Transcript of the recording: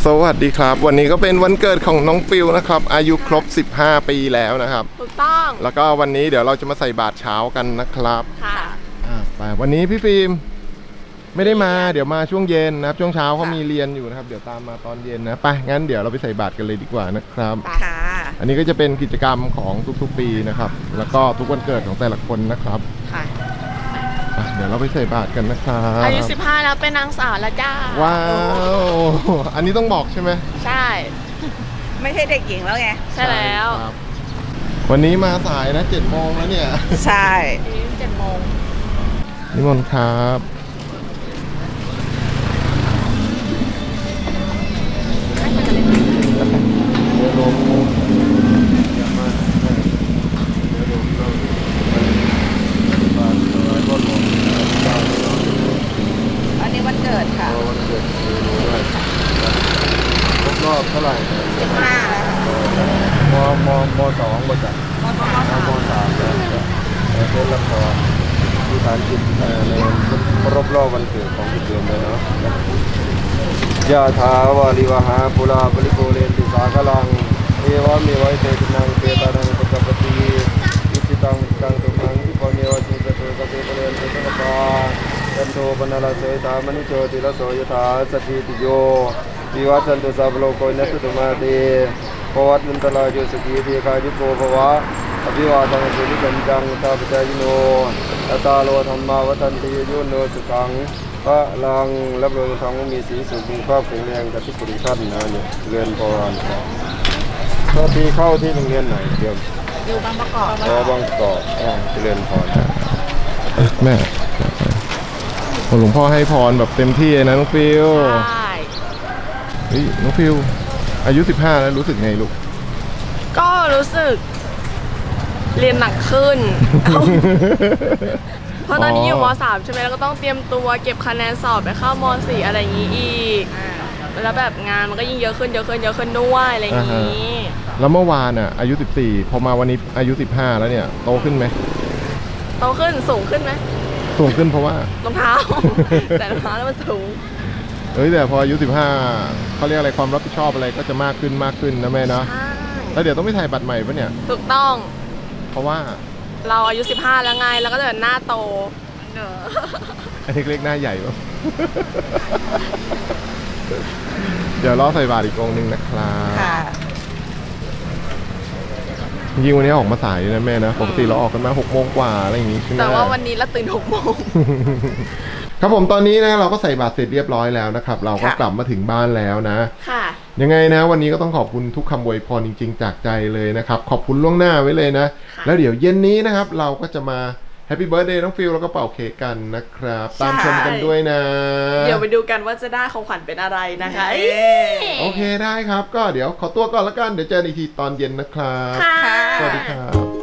สวัสดีครับวันนี้ก็เป็นวันเกิดของน้องฟิลนะครับอายุครบ15 ปีแล้วนะครับถูกต้องแล้วก็วันนี้เดี๋ยวเราจะมาใส่บาตรเช้ากันนะครับค่ะไปวันนี้พี่ฟิล์มไม่ได้มาเดี๋ยวมาช่วงเย็นนะครับช่วงเช้าเขามีเรียนอยู่นะครับเดี๋ยวตามมาตอนเย็นนะไปงั้นเดี๋ยวเราไปใส่บาตรกันเลยดีกว่านะครับค่ะอันนี้ก็จะเป็นกิจกรรมของทุกๆปีนะครับแล้วก็ทุกวันเกิดของแต่ละคนนะครับค่ะเดี๋ยวเราไปใส่บาตรกันนะครับอายุ15แล้วเป็นนางสาวแล้วจ้าว้าวอันนี้ต้องบอกใช่ไหมใช่ไม่ใช่เด็กหญิงแล้วไงใช่แล้ววันนี้มาสายนะ7 โมงแล้วเนี่ยใช่ 7 โมงนิมนต์ครับอันนี้วันเกิดค่ะวันเกิดครบรอบเท่าไหร่ 15แล้วม2มาจากม3แล้วเป็นละครที่ฐานจิตในครบรอบวันเกิดของพี่เดือนเลยเนาะยะถาวาริวหาปุราปริโกเรนติสากลังเอวะเมวะเตตินังเปตานังปะกปติอิจิตังตังตุมังอิปะเมวะสิสตุกะเปปเรนตุสังปาจันโทปนะละเสตามนุโชติละโสยถาสัพพิติโยวิวัชันตุสัพโลกนัสตุมาเตภวัตวันตรายโยสุขีทีคายุโกภวะอภิวาทังสุนิสันจังตาปจายโนอัตตาโลธรรมาวัฏันติโยโนสุขังพระลังรับรองทองมีสีสุขมีภาพแข็งแรงกับทุกคนท่านนะเนี่ยเรียนพรก็ที่เข้าที่โรงเรียนไหนเดียวอยู่บางประกอบบางประกอบเรียนพรแม่หลวงพ่อให้พรแบบเต็มที่นะน้องฟิลใช่น้องฟิลอายุ15แล้วรู้สึกไงลูกก็รู้สึกเรียนหนักขึ้น เพราะตอนนี้อยู่ม.3ใช่ไหมแล้วก็ต้องเตรียมตัวเก็บคะแนนสอบไปเข้าม.4อะไรอย่างนี้อีกแล้วแบบงานมันก็ยิ่งเยอะขึ้นด้วยอะไรอย่างนี้แล้วเมื่อวานอ่ะอายุ14พอมาวันนี้อายุ15แล้วเนี่ยโตขึ้นไหมโตขึ้นสูงขึ้นไหมสูงขึ้นเพราะว่ารองเท้า แต่รองเท้าแล้วมันสูงแต่พออายุ15เขาเรียกอะไรความรับผิดชอบอะไรก็จะมากขึ้นนะแม่เนาะแล้วเดี๋ยวต้องไปถ่ายบัตรใหม่ปะเนี่ยถูกต้องเพราะว่าเราอายุ15แล้วไงแล้วก็จะหน้าโตอันนี้เรียกหน้าใหญ่ปะ เดี๋ยวรอใส่บาตรอีกองค์นึงนะครับจริงๆวันนี้ออกมาสายนะแม่นะปกติเราออกกันมา6 โมงกว่าอะไรอย่างงี้ใช่ไหมแต่ว่าวันนี้เราตื่น6 โมงครับผมตอนนี้นะเราก็ใส่บาตรเสร็จเรียบร้อยแล้วนะครับเราก็กลับมาถึงบ้านแล้วนะค่ะยังไงนะวันนี้ก็ต้องขอบคุณทุกคำอวยพรจริงๆจากใจเลยนะครับขอบคุณล่วงหน้าไว้เลยนะแล้วเดี๋ยวเย็นนี้นะครับเราก็จะมาแฮปปี้เบิร์ธเดย์น้องฟิลแล้วก็เป่าเค้กกันนะครับตามชมกันด้วยนะเดี๋ยวไปดูกันว่าจะได้ของขวัญเป็นอะไรนะคะโอเคได้ครับก็เดี๋ยวขอตัวก่อนละกันเดี๋ยวเจอกันอีกทีตอนเย็นนะครับสวัสดีครับ